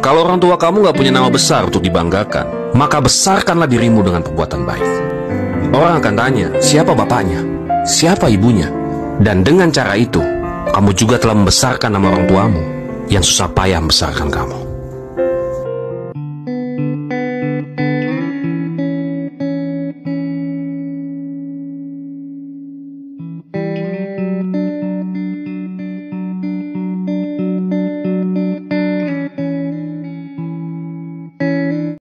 Kalau orang tua kamu gak punya nama besar untuk dibanggakan, maka besarkanlah dirimu dengan perbuatan baik. Orang akan tanya, siapa bapaknya? Siapa ibunya? Dan dengan cara itu, kamu juga telah membesarkan nama orang tuamu yang susah payah membesarkan kamu.